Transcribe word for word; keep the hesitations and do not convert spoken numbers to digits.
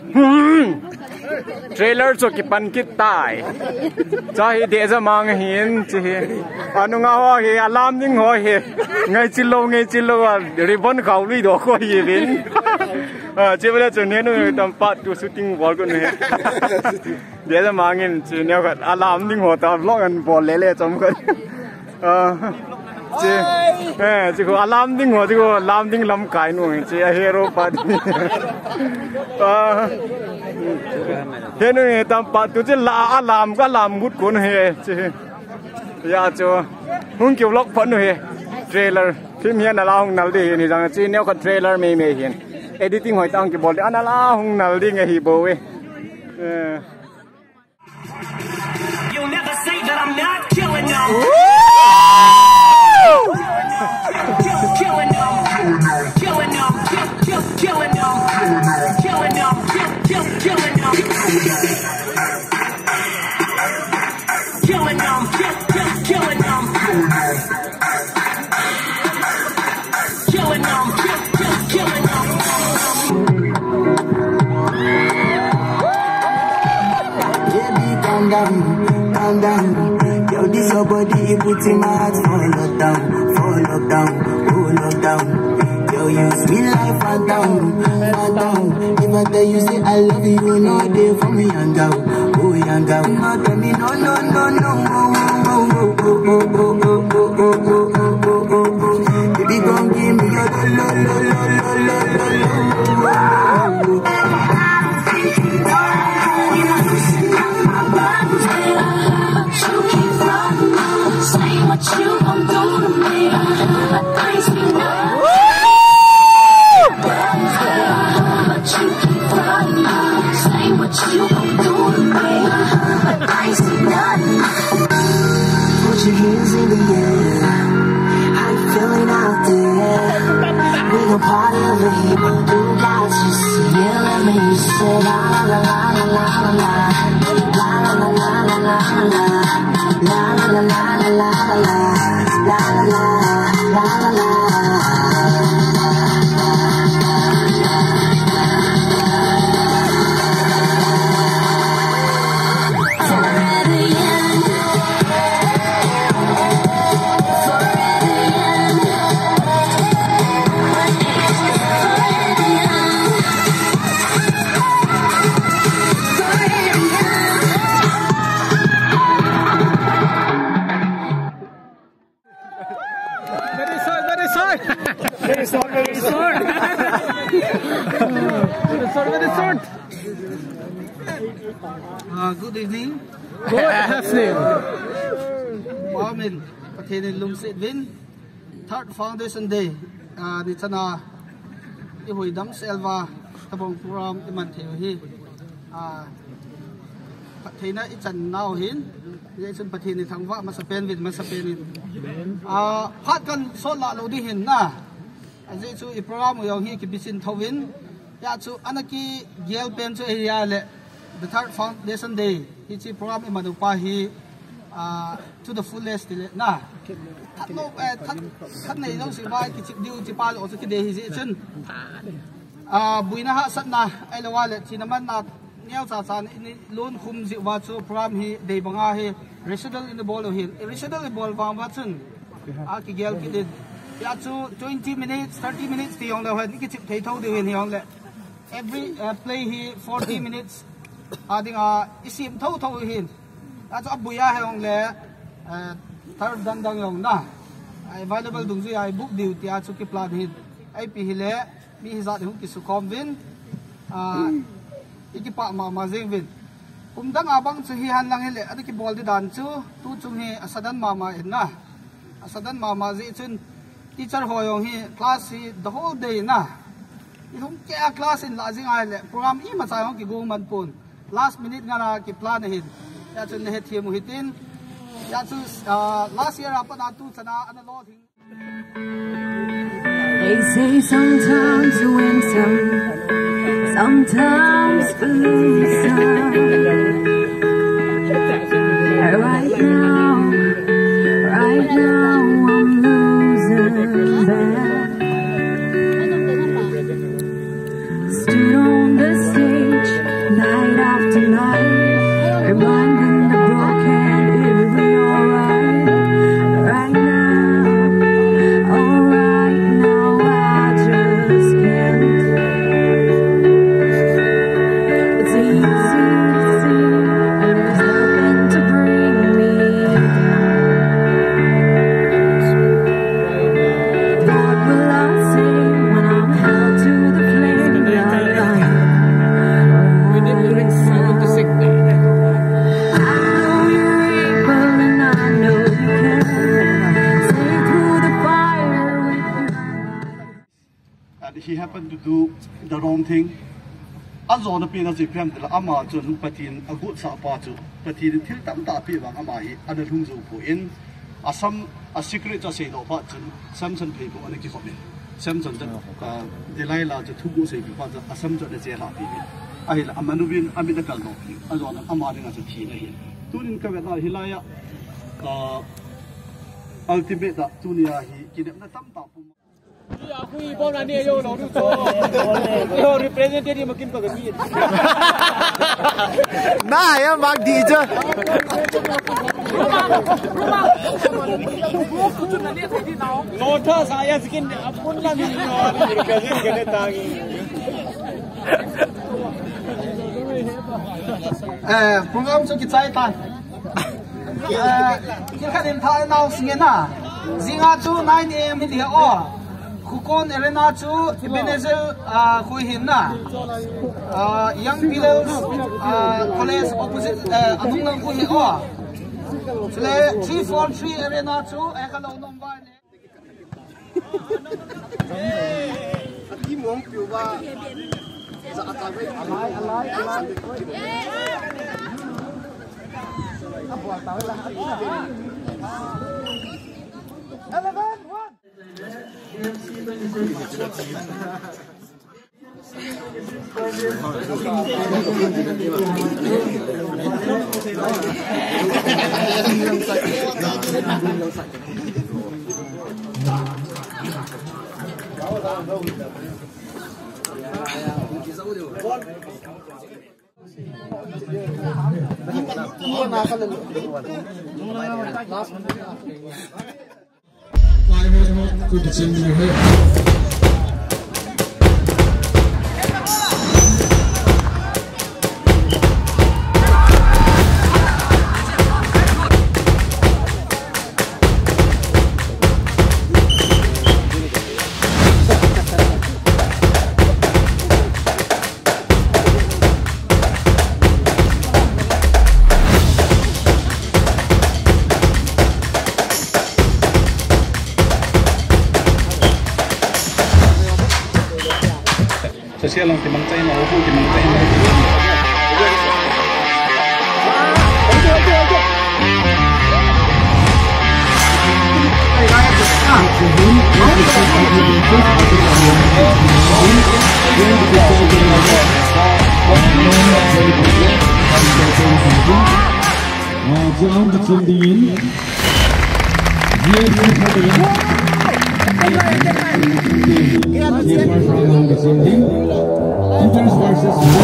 trailer cho ki pan ki tai cha hi de za mang hin chi anu nga ho hi alarm ding ho hi ngai chi lo ngai chi lo ribbon khau lui do ko hi bin a che bela chu ne nu tam pa tu shooting ball ko ne de za mang in chi ne ka alarm ding ho ta vlog an ball le le chom ko a chị ê chị có alarm đinh hoặc chị có alarm đinh làm cái nữa chị hero party à thế nên tạm bắt tụi chị là alarm cái alarm gút cuốn hè chị ya cho muốn kiểu lóc phấn rồi trailer phim hiện là lao nào đi thì rằng chị nếu có trailer mày mày hiện editing hỏi tăng cái bộ anh là lao nào đi nghe hi bố ấy You'll never say that I'm not killing them. Killing them, killing them, kill, kill, killing them, killing them, kill, kill, killing them, killing them, kill, kill, killing them, killing them, kill, kill, killing them. Baby, calm down, calm down. Yo, this your body, it puts in my heart for lockdown, for lockdown, oh lockdown. Yo, you sweet life, man down, man down. If I tell you say I love you, no day for me, young girl, oh young girl. No tell me no, no, no, no, oh, oh, oh, oh, oh, oh, oh, oh, oh, oh, oh, oh, oh. Baby, gon' give me your lo, lo, lo, lo, lo, lo, lo, lo. Say what you gon' do to me, but things be done. But you keep running. Say what you gon' do to me, but things be done. Put your hands in the air, how you feeling out there? We gon' party over here, but you got to see it. Let me say la la la la la la la la la la la la la. La la la la la la la la la la la la. Very short, very short. Very short, very short. Uh, good evening. Good afternoon. Warmin, Pathenin Lumsit Win. Third Foundation Day. Uh, Nitana Ihuidam Selva Tabong Puram Iman Theohi. Uh, Pathena Ichan Now Hin. Yason Patheni Thangva Masapen with Masapenin. Uh, Patkan Sola Lodihin Na. As it to a program we are here to be seen to win. Yatsu Anaki Yale Pen to Ariale, the third foundation day. It's a program in Madupahi to the fullest. Nah, no, Tanay don't survive due to Pal or today his action. Buina Satna, Elawale, Chinaman, Nielsan, Loan Hum Ziwatsu, program he, De Bangahi, residential in the ball of hill, residential in the ball of Watson. Aki Gale did. Yatsu twenty minutes, thirty minutes. The only one you get they told you in here. Every uh, play here forty minutes. I think uh isim total hin. That's a buya hong le. Third dan dang yong na. Available dungsi I book deal. Yatsu ki plan hin. I pi hile. Mi hizat hong kisu convin. Ah, iki pa ma mazing vin. Kumdang abang suhihan lang hile. Adi ki ball di dan chu. Tu chung hi asadan mama in na. Asadan mama zi chun. Teacher hoyong he class he the whole day na. Itong kaya class in lazing ay program i masayong ki guman pun. Last minute nga na ki plan hin. Yatsun nehet hiya muhitin. Yatsun last year apa na tu sana analog hin. They say sometimes you win some, sometimes you lose some. Right now, right now I'm losing back. Stood on the stage. wrong thing. Azon the pin as a pam the Amazon, Patin, a good sapatu, Patin, till Tamta Piva Amahi, and the Hunzo in. A some a secret to say no button, Samson people on the Kikomin. Samson, Delilah, the two goes because a Samson is a happy. I am Manubin, I'm in the Kalno, as on Amadin as a teen here. Tunin Kavana Hilaya, ultimate that Tunia, he gave the thumb up. Aku ibu nani ayo lalu tu, yo representative mungkin kau kaki. Nah ya mak D J. Nota saya sekian pun lah ni, represent kena tangi. Eh, program tu kita cakap. Eh, kita ni thai nau singa na, singa tu nine A M ni oh. Kukon arena chu Ebenezer Kuihin na Young People's College opposite Adungang Kuihin o Sile three four three arena chu Ekalaw nung ba ni Ati mong piu ba sa ataway alay alay alay Apo ataway lahat eleven one Good to see you here. Social lang timang tayo na upo timang tayo na Jangan bercandingin. Dia bercandingin. Dia bercandingin. Defense versus